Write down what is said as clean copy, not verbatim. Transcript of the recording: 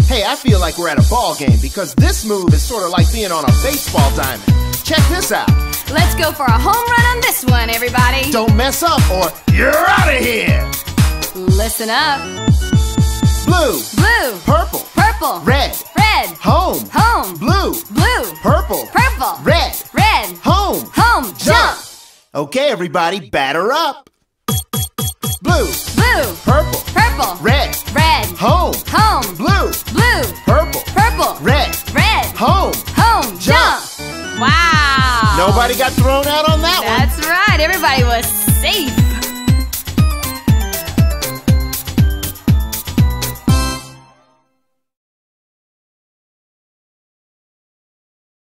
Hey, I feel like we're at a ball game because this move is sort of like being on a baseball diamond. Check this out. Let's go for a home run on this one, everybody. Don't mess up or you're out of here. Listen up. Blue. Blue. Purple. Purple. Red. Red. Home. Home. Blue. Blue. Purple. Purple. Red. Red. Home. Home. Jump. Okay, everybody, batter up. Blue. Blue. Purple. Purple. Red. Red. Home. Home. Blue. Blue. Purple. Purple. Red. Red. Home. Home. Jump. Wow. Nobody got thrown out on that one. That's right. Everybody was safe.